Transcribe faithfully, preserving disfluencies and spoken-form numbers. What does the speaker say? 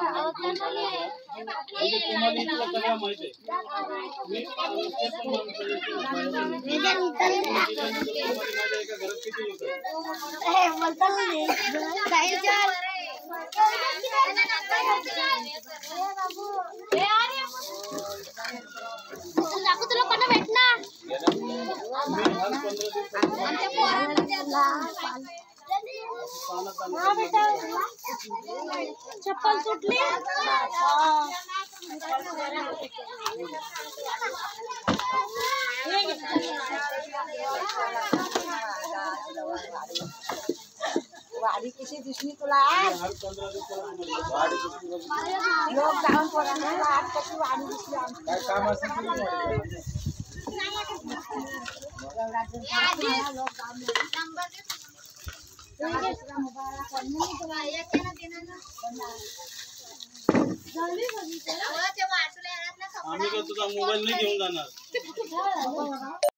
तुम्हाला इथलं सगळं माहिती आहे. मी नुसतेच पण माझ्या एका घरात किती लोक तुला कोणा भेटणार चप्पल सुटली वाडी कशी दिसली तुला लोक जाऊन पोरांना आज कशी वाडी दिसली काय काम असेल आम्ही का तुझा मोबाईल नाही घेऊन जाणार.